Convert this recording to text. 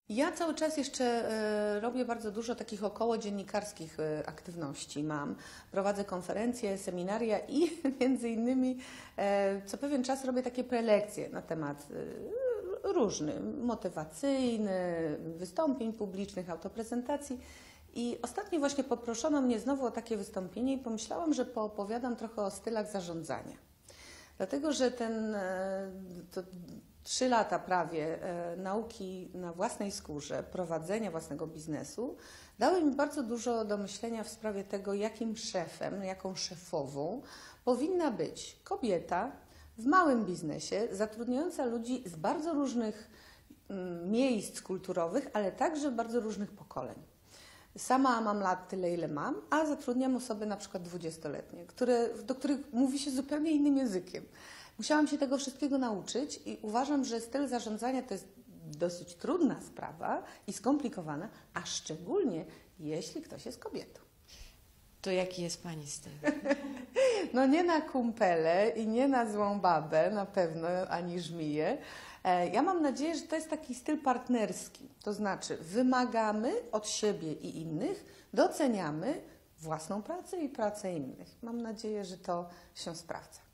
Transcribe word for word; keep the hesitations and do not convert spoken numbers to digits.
Ja cały czas jeszcze e, robię bardzo dużo takich około dziennikarskich e, aktywności mam. Prowadzę konferencje, seminaria i między innymi e, co pewien czas robię takie prelekcje na temat e, różny, motywacyjny, wystąpień publicznych, autoprezentacji. I ostatnio właśnie poproszono mnie znowu o takie wystąpienie i pomyślałam, że poopowiadam trochę o stylach zarządzania. Dlatego, że ten e, to, Trzy lata prawie e, nauki na własnej skórze, prowadzenia własnego biznesu dały mi bardzo dużo do myślenia w sprawie tego, jakim szefem, jaką szefową powinna być kobieta w małym biznesie, zatrudniająca ludzi z bardzo różnych mm, miejsc kulturowych, ale także bardzo różnych pokoleń. Sama mam lat tyle, ile mam, a zatrudniam osoby na przykład dwudziestoletnie, które, do których mówi się zupełnie innym językiem. Musiałam się tego wszystkiego nauczyć i uważam, że styl zarządzania to jest dosyć trudna sprawa i skomplikowana, a szczególnie jeśli ktoś jest kobietą. To jaki jest Pani styl? No nie na kumpelę i nie na złą babę na pewno, ani żmiję. Ja mam nadzieję, że to jest taki styl partnerski. To znaczy wymagamy od siebie i innych, doceniamy własną pracę i pracę innych. Mam nadzieję, że to się sprawdza.